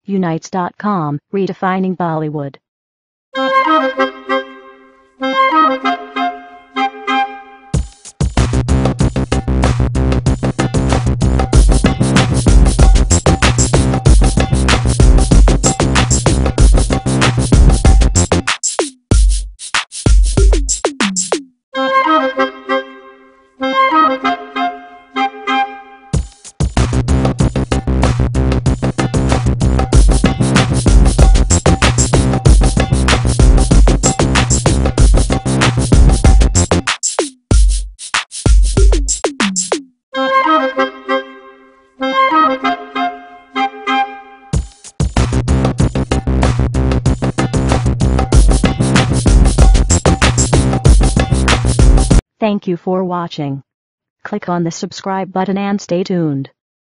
Unites.com, redefining Bollywood. Thank you for watching. Click on the subscribe button and stay tuned.